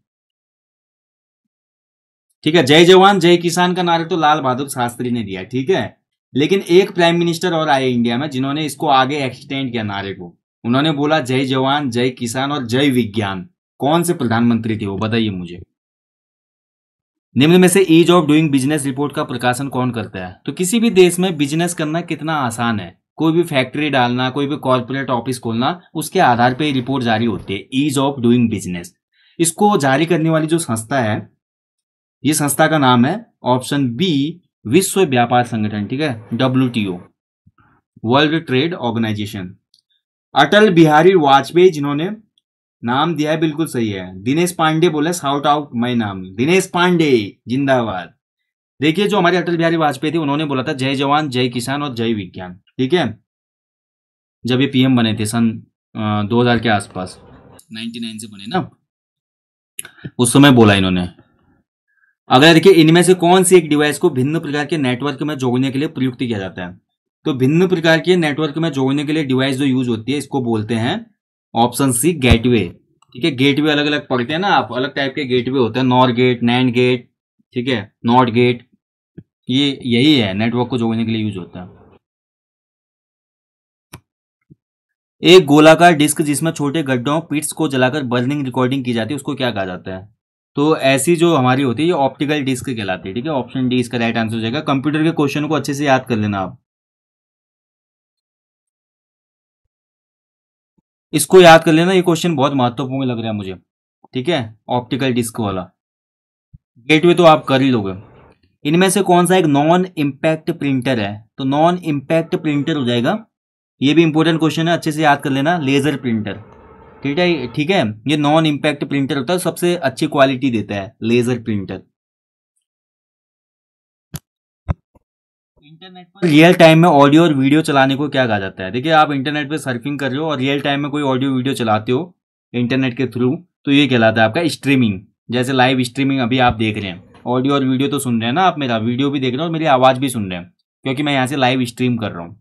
ठीक है, जय जवान जय किसान का नारा तो लाल बहादुर शास्त्री ने दिया, ठीक है। लेकिन एक प्राइम मिनिस्टर और आए इंडिया में जिन्होंने इसको आगे एक्सटेंड किया नारे को, उन्होंने बोला जय जवान जय किसान और जय विज्ञान। कौन से प्रधानमंत्री थे वो, बताइए मुझे। निम्न में से ease of doing business report का प्रकाशन कौन करता है? तो किसी भी देश में बिजनेस करना कितना आसान है, कोई भी फैक्ट्री डालना, कोई भी कॉर्पोरेट ऑफिस खोलना, उसके आधार पर रिपोर्ट जारी होती है, ईज ऑफ डूइंग बिजनेस। इसको जारी करने वाली जो संस्था है, ये संस्था का नाम है ऑप्शन बी, विश्व व्यापार संगठन। ठीक है, WTO, world trade organisation. Atal Bihari Vajpayee जिन्होंने नाम दिया है, बिल्कुल सही है, दिनेश पांडे बोले शाउट आउट माय नाम, दिनेश पांडे जिंदाबाद। देखिए, जो हमारे अटल बिहारी वाजपेयी थे उन्होंने बोला था जय जवान जय किसान और जय विज्ञान। ठीक है, जब ये पीएम बने थे सन 2000 के आसपास, 99 से बने ना, उस समय बोला इन्होंने। अगर देखिए, इनमें से कौन सी एक डिवाइस को भिन्न प्रकार के नेटवर्क में जोड़ने के लिए प्रयुक्त किया जाता है? तो भिन्न प्रकार के नेटवर्क में जोड़ने के लिए डिवाइस जो यूज होती है, इसको बोलते हैं ऑप्शन सी, गेटवे। ठीक है, गेटवे अलग अलग पढ़ते हैं ना आप, अलग टाइप के गेटवे होते हैं, नॉर गेट, नैंड गेट, ठीक है, नॉट गेट, ये यही है, नेटवर्क को जोड़ने के लिए यूज होता है। एक गोलाकार डिस्क जिसमें छोटे गड्ढों पिट्स को जलाकर बर्निंग रिकॉर्डिंग की जाती है, उसको क्या कहा जाता है? तो ऐसी जो हमारी होती है ये ऑप्टिकल डिस्क कहलाती है। ठीक है, ऑप्शन डी इसका राइट आंसर हो जाएगा। कंप्यूटर के क्वेश्चन को अच्छे से याद कर लेना आप, इसको याद कर लेना, ये क्वेश्चन बहुत महत्वपूर्ण लग रहा है मुझे। ठीक है, ऑप्टिकल डिस्क वाला। गेटवे तो आप कर ही लोगे। इनमें से कौन सा एक नॉन इम्पैक्ट प्रिंटर है? तो नॉन इम्पैक्ट प्रिंटर हो जाएगा, ये भी इंपॉर्टेंट क्वेश्चन है, अच्छे से याद कर लेना, लेजर प्रिंटर। ठीक है, ठीक है, ये नॉन इम्पैक्ट प्रिंटर होता है, सबसे अच्छी क्वालिटी देता है लेजर प्रिंटर। इंटरनेट पर रियल टाइम में ऑडियो और वीडियो चलाने को क्या कहा जाता है? देखिए, आप इंटरनेट पे सर्फिंग कर रहे हो और रियल टाइम में कोई ऑडियो वीडियो चलाते हो इंटरनेट के थ्रू, तो ये कहलाता है आपका स्ट्रीमिंग। जैसे लाइव स्ट्रीमिंग अभी आप देख रहे हैं, ऑडियो और वीडियो तो सुन रहे हैं ना आप, मेरा वीडियो भी देख रहे हो और मेरी आवाज भी सुन रहे हैं, क्योंकि मैं यहाँ से लाइव स्ट्रीम कर रहा हूँ।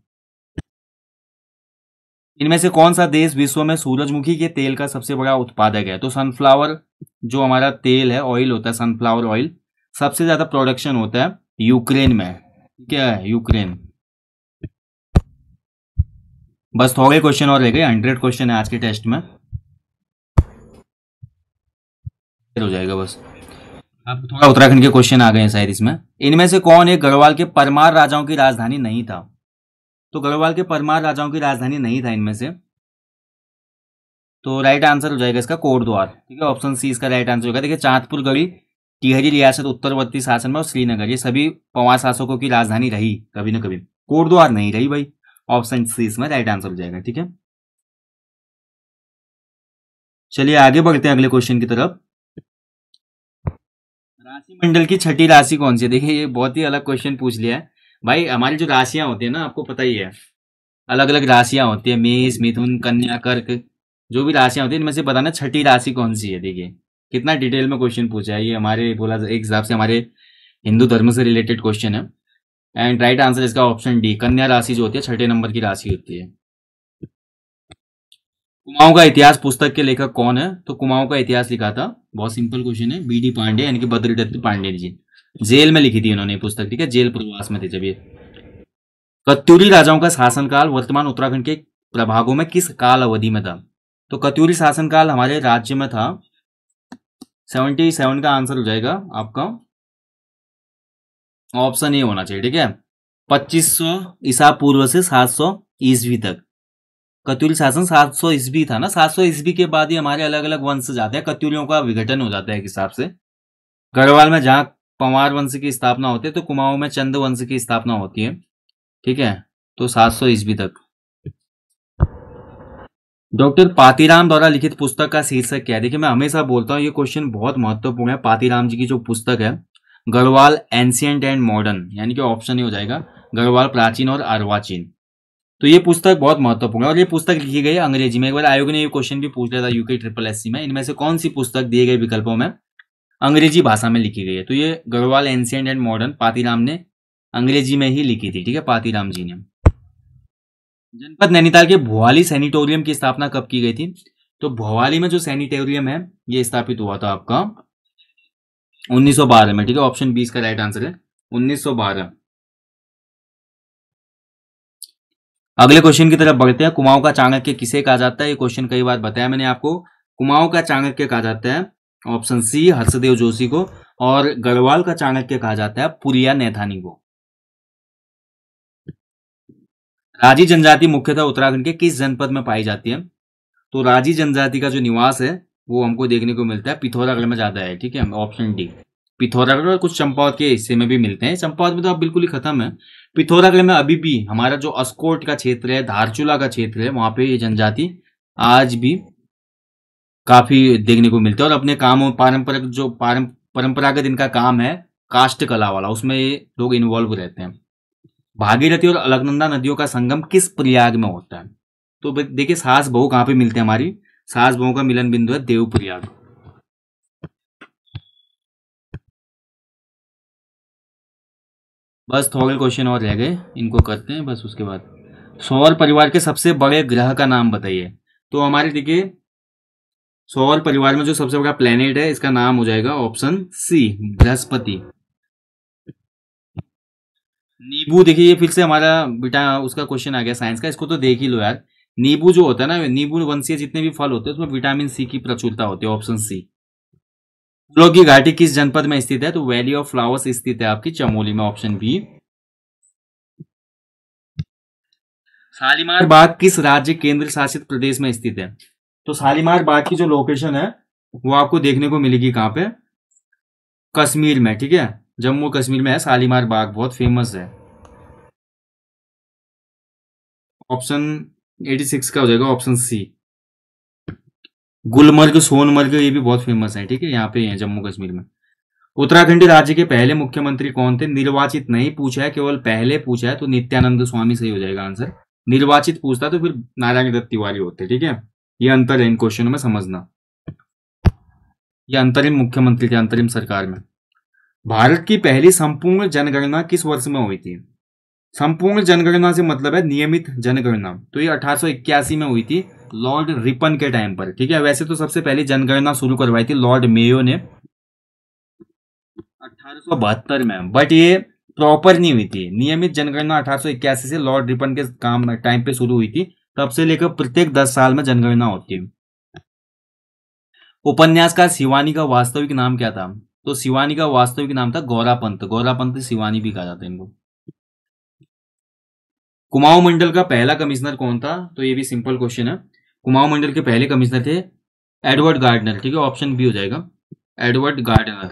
इनमें से कौन सा देश विश्व में सूरजमुखी के तेल का सबसे बड़ा उत्पादक है? तो सनफ्लावर जो हमारा तेल है, ऑयल होता है, सनफ्लावर ऑयल, सबसे ज्यादा प्रोडक्शन होता है यूक्रेन में। क्या है? यूक्रेन। बस थोड़े क्वेश्चन और रह गए, 100 क्वेश्चन है आज के टेस्ट में, हो जाएगा बस। अब थोड़ा उत्तराखंड के क्वेश्चन आ गए हैं शायद इसमें। इनमें से कौन एक गढ़वाल के परमार राजाओं की राजधानी नहीं था? तो गढ़वाल के परमार राजाओं की राजधानी नहीं था इनमें से, तो राइट आंसर हो जाएगा इसका कोटद्वार। ठीक है, ऑप्शन सी इसका राइट आंसर होगा। देखिए, चांदपुर गढ़ी टिहरी रियासत उत्तरवर्ती शासन में और श्रीनगर, ये सभी पवार शासकों की राजधानी रही कभी न कभी, कोटद्वार नहीं रही भाई। ऑप्शन सी इसमें राइट आंसर हो जाएगा। ठीक है, चलिए आगे बढ़ते हैं अगले क्वेश्चन की तरफ। राशि मंडल की छठी राशि कौन सी है? देखिए, ये बहुत ही अलग क्वेश्चन पूछ लिया है भाई। हमारी जो राशियां होती है ना, आपको पता ही है, अलग अलग राशियां होती है, मेष, मिथुन, कन्या, कर्क, जो भी राशियां होती है इनमें से बताना छठी राशि कौन सी है। देखिए कितना डिटेल में क्वेश्चन पूछा है, ये हमारे बोला एक हिसाब से हमारे हिंदू धर्म से रिलेटेड क्वेश्चन है। एंड राइट आंसर इसका ऑप्शन डी, कन्या राशि जो होती है छठे नंबर की राशि होती है। कुमाऊं का इतिहास पुस्तक के लेखक कौन है? तो कुमाऊं का इतिहास लिखा था, बहुत सिंपल क्वेश्चन है, बी डी पांडे यानी कि बद्रीदत्त पांडे जी। जेल में लिखी थी उन्होंने ये पुस्तक, ठीक है, जेल प्रवास में थे जब ये। कत्यूरी राजाओं का शासनकाल वर्तमान उत्तराखंड के प्रभागों में किस काल अवधि में था? तो कत्यूरी शासनकाल हमारे राज्य में था 77 का आंसर हो जाएगा आपका, ऑप्शन ए होना चाहिए, ठीक है। 2500 ईसा पूर्व से 700 ईस्वी तक कत्यूरी शासन 700 ईस्वी था ना, 700 ईस्वी के बाद ही हमारे अलग अलग वंश जाते हैं, कत्यूरियों का विघटन हो जाता है एक हिसाब से। गढ़वाल में जहां पंवार वंश की स्थापना होती है तो कुमाऊं में चंद वंश की स्थापना होती है, ठीक है। तो 700 ईस्वी तक। डॉक्टर पातीराम द्वारा लिखित पुस्तक का शीर्षक क्या है? देखिए मैं हमेशा बोलता हूँ ये क्वेश्चन बहुत महत्वपूर्ण है। पातीराम जी की जो पुस्तक है गढ़वाल एंशियंट एंड मॉडर्न, यानी कि ऑप्शन ही हो जाएगा गढ़वाल प्राचीन और अर्वाचीन। तो ये पुस्तक बहुत महत्वपूर्ण है और ये पुस्तक लिखी गई है अंग्रेजी में। एक बार आयोग ने ये क्वेश्चन भी पूछ लिया था यूके ट्रिपल एससी में, इनमें से कौन सी पुस्तक दिए गए विकल्पों में अंग्रेजी भाषा में लिखी गई है? तो ये Garhwal ancient and modern Patiram ने अंग्रेजी में ही लिखी थी, ठीक है, पातीराम जी ने। जनपद नैनीताल के भोवाली सैनिटोरियम की स्थापना कब की गई थी? तो भोवाली में जो सैनिटोरियम है ये स्थापित हुआ था आपका 1912 में, ठीक है, ऑप्शन 20 का राइट आंसर है 1912। अगले क्वेश्चन की तरफ बढ़ते हैं। कुमाऊं का चाणक्य किसे कहा जाता है? ये क्वेश्चन कई बार बताया मैंने आपको। कुमाऊं का चाणक्य कहा जाता है ऑप्शन सी हर्षदेव जोशी को, और गढ़वाल का चाणक्य कहा जाता है पुरिया नैथानी को। राजी जनजाति मुख्यतः उत्तराखंड के किस जनपद में पाई जाती है? तो राजी जनजाति का जो निवास है वो हमको देखने को मिलता है पिथौरागढ़ में ज्यादा है, ठीक है, ऑप्शन डी। पिथौरागढ़ और कुछ चंपावत के हिस्से में भी मिलते हैं, चंपावत में तो अब बिल्कुल ही खत्म है। पिथौरागढ़ में अभी भी हमारा जो अस्कोट का क्षेत्र है, धारचूला का क्षेत्र है, वहां पे ये जनजाति आज भी काफी देखने को मिलते हैं और अपने काम पारंपरिक जो परंपरागत इनका काम है काष्ठ कला वाला, उसमें ये लोग इन्वॉल्व रहते हैं। भागीरथी और अलकनंदा नदियों का संगम किस प्रयाग में होता है? तो देखिए सास बहू कहाँ पे मिलते हैं, हमारी सास बहू का मिलन बिंदु है देवप्रयाग। बस थोड़े क्वेश्चन और रह गए, इनको करते हैं बस उसके बाद। सौर परिवार के सबसे बड़े ग्रह का नाम बताइए। तो हमारे देखिए सौर परिवार में जो सबसे बड़ा प्लेनेट है इसका नाम हो जाएगा ऑप्शन सी बृहस्पति। नींबू, देखिए ये फिर से हमारा बेटा उसका क्वेश्चन आ गया साइंस का, इसको तो देख ही लो यार। नींबू जो होता है ना, नींबू वंशीय जितने भी फल होते हैं उसमें विटामिन सी की प्रचुरता होती है, ऑप्शन सी। फूलों की घाटी किस जनपद में स्थित है? तो वैली ऑफ फ्लावर्स स्थित है आपकी चमोली में, ऑप्शन बी। शालीमार बाग किस राज्य केंद्र शासित प्रदेश में स्थित है? तो शालीमार बाग की जो लोकेशन है वो आपको देखने को मिलेगी कहां पे? कश्मीर में, ठीक है, जम्मू कश्मीर में है शालीमार बाग, बहुत फेमस है। ऑप्शन 86 का हो जाएगा ऑप्शन सी। गुलमर्ग, सोनमर्ग ये भी बहुत फेमस है, ठीक है, यहाँ पे है जम्मू कश्मीर में। उत्तराखंड राज्य के पहले मुख्यमंत्री कौन थे? निर्वाचित नहीं पूछा है, केवल पहले पूछा है, तो नित्यानंद स्वामी सही हो जाएगा आंसर। निर्वाचित पूछता तो फिर नारायण दत्त तिवारी होते, ठीक है। ये अंतर है इन क्वेश्चनों में समझना। ये अंतरिम मुख्यमंत्री थे अंतरिम सरकार में। भारत की पहली संपूर्ण जनगणना किस वर्ष में हुई थी? संपूर्ण जनगणना से मतलब है नियमित जनगणना, तो ये 1881 में हुई थी लॉर्ड रिपन के टाइम पर, ठीक है। वैसे तो सबसे पहले जनगणना शुरू करवाई थी लॉर्ड मेयो ने 1872 में, बट ये प्रॉपर नहीं हुई थी। नियमित जनगणना 1881 से लॉर्ड रिपन के काम टाइम पे शुरू हुई थी, तब से लेकर प्रत्येक 10 साल में जनगणना होती है। उपन्यासकार शिवानी का वास्तविक नाम क्या था? तो शिवानी का वास्तविक नाम था गौरापंत, गौरापंत शिवानी भी कहा जाता है इनको। कुमाऊं मंडल का पहला कमिश्नर कौन था? तो ये भी सिंपल क्वेश्चन है। कुमाऊं मंडल के पहले कमिश्नर थे एडवर्ड गार्डनर, ठीक है, ऑप्शन बी हो जाएगा एडवर्ड गार्डनर।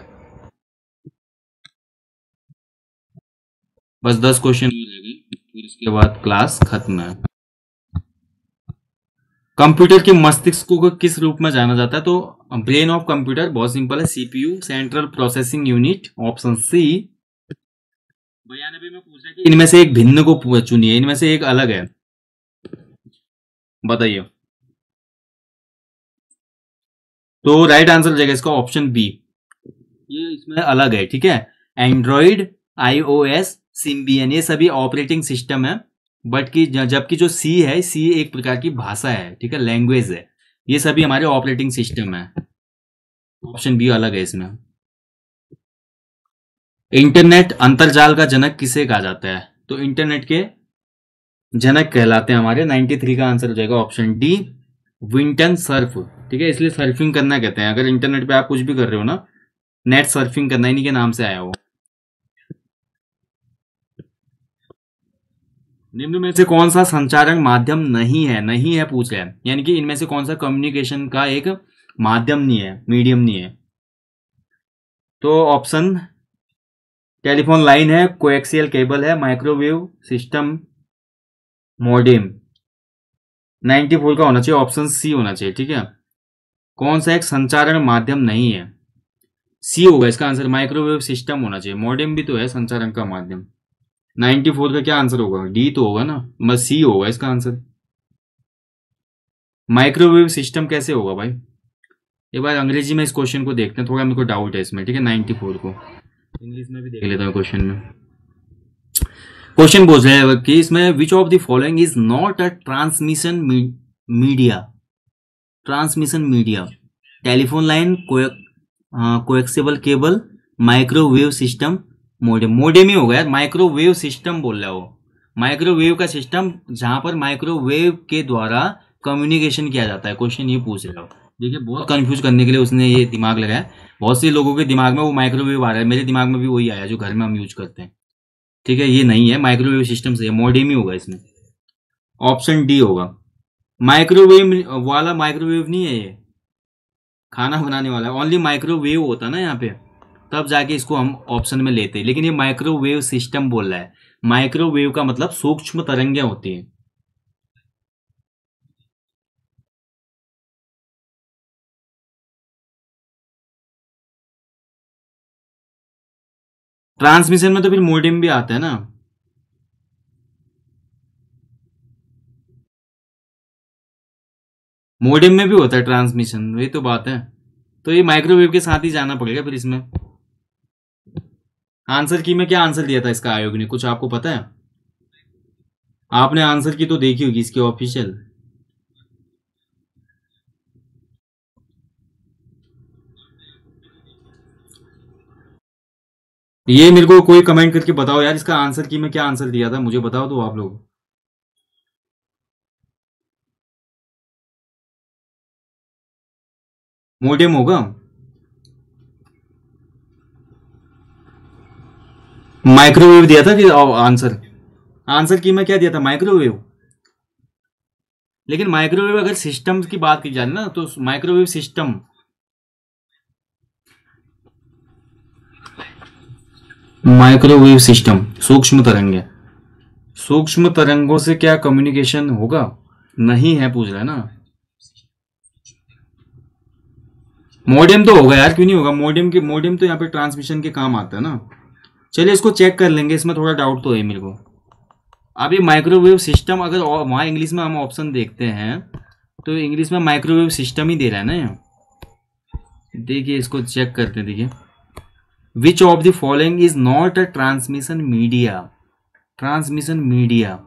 बस 10 क्वेश्चन हो जाएंगे फिर इसके बाद क्लास खत्म है। कंप्यूटर के मस्तिष्क को किस रूप में जाना जाता है? तो ब्रेन ऑफ कंप्यूटर बहुत सिंपल है, CPU central processing unit, option C. 92 में पूछ रहा है कि इनमें से एक भिन्न को चुनिए, इनमें से एक अलग है। बताइए। तो राइट आंसर हो जाएगा इसका ऑप्शन बी। ये इसमें अलग है, ठीक है। एंड्रॉइड, आईओएस, सिम्बियन ये सभी ऑपरेटिंग सिस्टम है, बट कि जबकि जो सी है, सी एक प्रकार की भाषा है, ठीक है, लैंग्वेज है। ये सभी हमारे ऑपरेटिंग सिस्टम है। ऑप्शन बी अलग है इसमें। इंटरनेट अंतरजाल का जनक किसे कहा जाता है? तो इंटरनेट के जनक कहलाते हैं हमारे 93 का आंसर हो जाएगा ऑप्शन डी, विंटन सर्फ। ठीक है, इसलिए सर्फिंग करना कहते हैं। अगर इंटरनेट पे आप कुछ भी कर रहे हो ना, नेट सर्फिंग करना, इन्हीं के नाम से आया हो। निम्न में से कौन सा संचारण माध्यम नहीं है? नहीं है पूछ रहे हैं, यानी कि इनमें से कौन सा कम्युनिकेशन का एक माध्यम नहीं है, मीडियम नहीं है। तो ऑप्शन टेलीफोन लाइन है, कोएक्सियल केबल है, माइक्रोवेव सिस्टम, मोडेम। 94 का होना चाहिए, ऑप्शन सी होना चाहिए, ठीक है। कौन सा एक संचारण माध्यम नहीं है? सी होगा इसका आंसर, माइक्रोवेव सिस्टम होना चाहिए। मॉडेम भी तो है संचारण का माध्यम। 94 का क्या आंसर होगा? डी तो होगा ना, बस सी होगा इसका आंसर। माइक्रोवेव सिस्टम कैसे होगा भाई? एक बार अंग्रेजी में इस क्वेश्चन को देखते हैं, थोड़ा मेरे को डाउट है इसमें, ठीक है। 94 को इंग्लिश में भी देख लेता हूँ क्वेश्चन में। क्वेश्चन पूछ रहे हैं कि इसमें which of the following is not a transmission media? Transmission media, telephone line, coaxial cable, microwave system, modem. Modem ही होगा यार, माइक्रोवेव सिस्टम बोल रहा है वो। माइक्रोवेव का सिस्टम जहां पर माइक्रोवेव के द्वारा कम्युनिकेशन किया जाता है। क्वेश्चन ये पूछ रहा हो, देखिए बहुत कंफ्यूज करने के लिए उसने ये दिमाग लगाया। बहुत से लोगों के दिमाग में वो माइक्रोवेव आ रहा है, मेरे दिमाग में भी वही आया जो घर में हम यूज करते हैं, ठीक है। ये नहीं है, माइक्रोवेव सिस्टम से, मोडेम ही होगा इसमें। ऑप्शन डी होगा। माइक्रोवेव वाला माइक्रोवेव नहीं है ये, खाना बनाने वाला, ओनली माइक्रोवेव होता ना यहाँ पे, तब जाके इसको हम ऑप्शन में लेते हैं। लेकिन ये माइक्रोवेव सिस्टम बोल रहा है। माइक्रोवेव का मतलब सूक्ष्म तरंगें होती हैं। ट्रांसमिशन में तो फिर मोडेम भी आता है ना। मोडेम में भी होता है ट्रांसमिशन, वही तो बात है। तो ये माइक्रोवेव के साथ ही जाना पड़ेगा फिर इसमें। आंसर की में क्या आंसर दिया था इसका आयोग ने, कुछ आपको पता है? आपने आंसर की तो देखी होगी इसकी ऑफिशियल। ये मेरे को कोई कमेंट करके बताओ यार, इसका आंसर की में क्या आंसर दिया था, मुझे बताओ तो आप लोग। मोडेम होगा। माइक्रोवेव दिया था फिर आंसर। आंसर की में क्या दिया था? माइक्रोवेव। लेकिन माइक्रोवेव अगर सिस्टम की बात की जाए ना, तो माइक्रोवेव सिस्टम, माइक्रोवेव सिस्टम सूक्ष्म तरंगे, सूक्ष्म तरंगों से क्या कम्युनिकेशन होगा? नहीं है पूछ रहा है ना। मोडेम तो होगा यार, क्यों नहीं होगा? मोडेम तो यहाँ पे ट्रांसमिशन के काम आता है ना। चलिए इसको चेक कर लेंगे, इसमें थोड़ा डाउट तो है मेरे को। अभी माइक्रोवेव सिस्टम, अगर वहां इंग्लिश में हम ऑप्शन देखते हैं तो इंग्लिश में माइक्रोवेव सिस्टम ही दे रहा है ना यहाँ। देखिए इसको चेक करते हैं, देखिए which of the following is not a transmission media? Transmission media,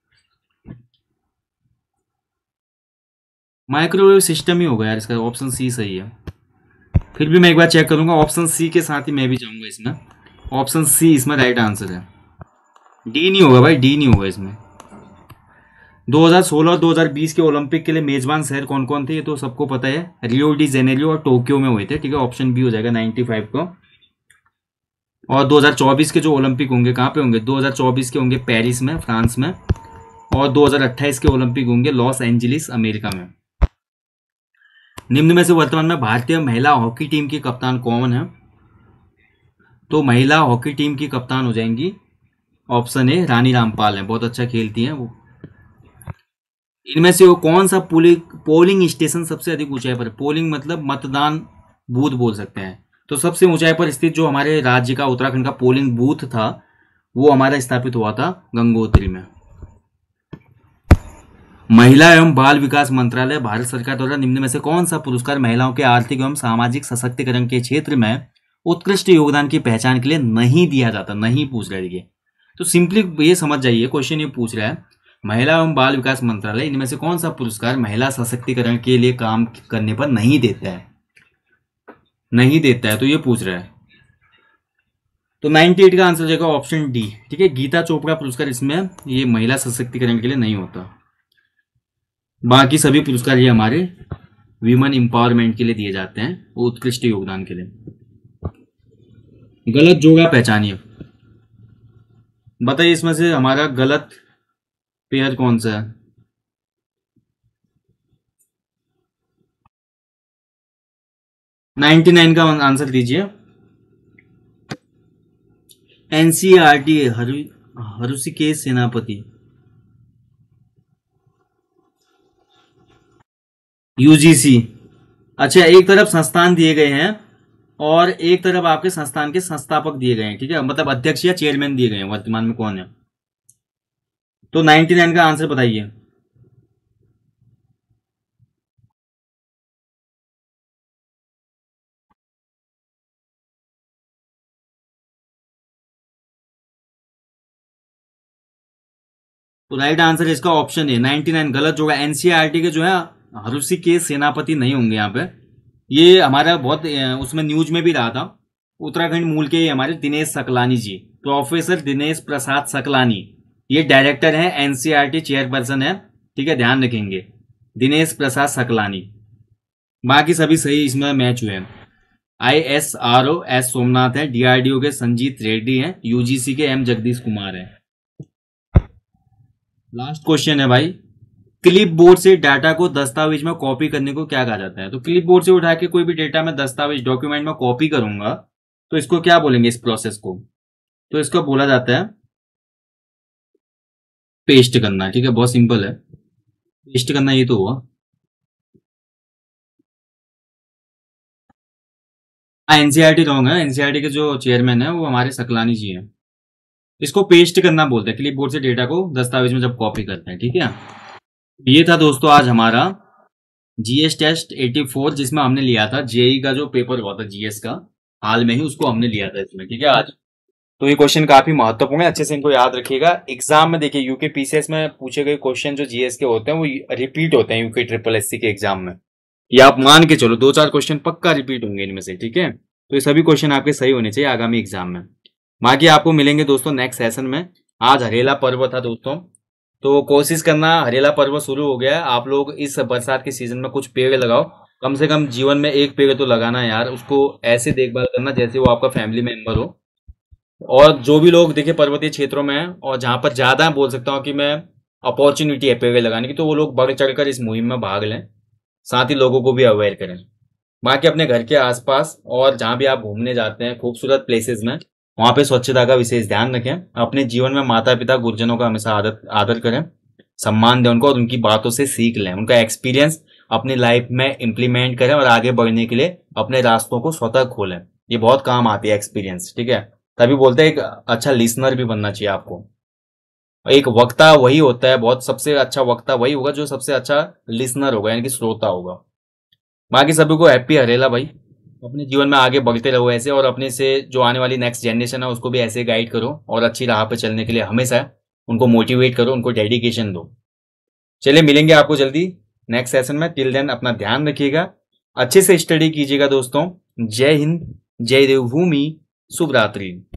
microwave system ही होगा यार इसका, ऑप्शन सी सही है। फिर भी मैं एक बार चेक करूंगा, ऑप्शन सी के साथ ही मैं भी जाऊंगा इसमें। ऑप्शन सी इसमें राइट आंसर है। डी नहीं होगा भाई, डी नहीं होगा इसमें। 2016 और 2020 के ओलंपिक के लिए मेजबान शहर कौन कौन थे, ये तो सबको पता है। रियो डी जेनेरियो और टोक्यो में हुए थे, ठीक है। ऑप्शन बी हो जाएगा 95 को। और 2024 के जो ओलंपिक होंगे कहाँ पे होंगे? 2024 के होंगे पेरिस में, फ्रांस में। और 2028 के ओलंपिक होंगे लॉस एंजलिस, अमेरिका में। निम्न में से वर्तमान में भारतीय महिला हॉकी टीम की कप्तान कौन है? तो महिला हॉकी टीम की कप्तान हो जाएंगी, ऑप्शन ए रानी रामपाल है, बहुत अच्छा खेलती हैं वो। इनमें से वो कौन सा पोलिंग स्टेशन सबसे अधिक ऊंचाई पर? पोलिंग मतलब मतदान बूथ बोल सकते हैं। तो सबसे ऊंचाई पर स्थित जो हमारे राज्य का, उत्तराखंड का पोलिंग बूथ था, वो हमारा स्थापित हुआ था गंगोत्री में। महिला एवं बाल विकास मंत्रालय भारत सरकार द्वारा निम्न में से कौन सा पुरस्कार महिलाओं के आर्थिक एवं सामाजिक सशक्तिकरण के क्षेत्र में उत्कृष्ट योगदान की पहचान के लिए नहीं दिया जाता? नहीं पूछ रहा है देखिए, तो सिंपली ये समझ जाइए, क्वेश्चन ये पूछ रहा है महिला एवं बाल विकास मंत्रालय इनमें से कौन सा पुरस्कार महिला सशक्तिकरण के लिए काम करने पर नहीं देता है, नहीं देता है, तो ये पूछ रहा है। तो 98 का आंसर हो जाएगा ऑप्शन डी। ठीक है, गीता चोपड़ा पुरस्कार इसमें ये महिला सशक्तिकरण के लिए नहीं होता। बाकी सभी पुरस्कार ये हमारे वीमेन एम्पावरमेंट के लिए दिए जाते हैं, उत्कृष्ट योगदान के लिए। गलत जोड़ा पहचानिए, बताइए इसमें से हमारा गलत पेयर कौन सा है? नाइन्टी 99 का आंसर दीजिए। एनसीईआरटी हरुषिकेश सेनापति, यूजीसी। अच्छा, एक तरफ संस्थान दिए गए हैं और एक तरफ आपके संस्थान के संस्थापक दिए गए हैं। ठीक है, मतलब अध्यक्ष या चेयरमैन दिए गए हैं, वर्तमान में कौन है। तो 99 का आंसर बताइए। तो राइट आंसर इसका ऑप्शन है 99, गलत जोड़ा। एनसीईआरटी के जो है हरुषिकेश सेनापति नहीं होंगे यहाँ पे। ये हमारा बहुत उसमें न्यूज में भी रहा था। उत्तराखंड मूल के हमारे दिनेश सकलानी जी, प्रोफेसर दिनेश प्रसाद सकलानी, ये डायरेक्टर हैं, एनसीईआरटी चेयरपर्सन है। ठीक है, ध्यान रखेंगे, दिनेश प्रसाद सकलानी। बाकी सभी सही इसमें मैच हुए हैं। ISRO एस सोमनाथ है, DRDO के संजीत रेड्डी हैं, यूजीसी के M जगदीश कुमार है। लास्ट क्वेश्चन है भाई, क्लिप बोर्ड से डाटा को दस्तावेज में कॉपी करने को क्या कहा जाता है? तो क्लिप बोर्ड से उठा के कोई भी डेटा में दस्तावेज डॉक्यूमेंट में कॉपी करूंगा तो इसको क्या बोलेंगे, इस प्रोसेस को? तो इसको बोला जाता है पेस्ट करना। ठीक है, बहुत सिंपल है, पेस्ट करना ये तो हुआ। एनसीईआरटी रॉन्ग है, एनसीईआरटी के जो चेयरमैन है वो हमारे सकलानी जी हैं। इसको पेस्ट करना बोलते हैं, क्लिप बोर्ड से डेटा को दस्तावेज में जब कॉपी करते हैं। ठीक है, ये था दोस्तों आज हमारा जीएस टेस्ट 84, जिसमें हमने लिया था जेई का जो पेपर हुआ था जीएस का, हाल में ही उसको हमने लिया था इसमें। ठीक है, आज तो ये क्वेश्चन काफी महत्वपूर्ण है, अच्छे से इनको याद रखिएगा। एग्जाम में देखिए यूके पीसीएस में पूछे गए क्वेश्चन जो जीएस के होते हैं वो रिपीट होते हैं यूके ट्रिपल एससी के एग्जाम में। ये आप मान के चलो 2-4 क्वेश्चन पक्का रिपीट होंगे इनमें से। ठीक है, तो ये सभी क्वेश्चन आपके सही होने चाहिए आगामी एग्जाम में। बाकी आपको मिलेंगे दोस्तों नेक्स्ट सेशन में। आज हरेला पर्व था दोस्तों, तो कोशिश करना, हरेला पर्व शुरू हो गया है, आप लोग इस बरसात के सीजन में कुछ पेड़ लगाओ, कम से कम जीवन में एक पेड़ तो लगाना यार। उसको ऐसे देखभाल करना जैसे वो आपका फैमिली मेंबर हो। और जो भी लोग देखिए पर्वतीय क्षेत्रों में हैं और जहां पर ज्यादा बोल सकता हूँ कि मैं अपॉर्चुनिटी है पेड़ लगाने की, तो वो लोग बढ़ चढ़कर इस मुहिम में भाग लें, साथ ही लोगों को भी अवेयर करें। बाकी अपने घर के आसपास और जहां भी आप घूमने जाते हैं खूबसूरत प्लेसेस में, वहां पे स्वच्छता का विशेष ध्यान रखें। अपने जीवन में माता पिता गुरुजनों का हमेशा आदर करें, सम्मान दें उनको और उनकी बातों से सीख लें, उनका एक्सपीरियंस अपनी लाइफ में इम्प्लीमेंट करें और आगे बढ़ने के लिए अपने रास्तों को स्वतः खोलें। ये बहुत काम आती है एक्सपीरियंस। ठीक है, तभी बोलते हैं एक अच्छा लिसनर भी बनना चाहिए आपको। एक वक्ता वही होता है, बहुत सबसे अच्छा वक्ता वही होगा जो सबसे अच्छा लिसनर होगा, यानी कि श्रोता होगा। बाकी सभी को हैप्पी हरेला भाई, अपने जीवन में आगे बढ़ते रहो ऐसे, और अपने से जो आने वाली नेक्स्ट जनरेशन है उसको भी ऐसे गाइड करो और अच्छी राह पे चलने के लिए हमेशा उनको मोटिवेट करो, उनको डेडिकेशन दो। चलिए मिलेंगे आपको जल्दी नेक्स्ट सेशन में। टिल देन अपना ध्यान रखिएगा, अच्छे से स्टडी कीजिएगा दोस्तों। जय हिंद, जय देवभूमि, शुभ रात्रि।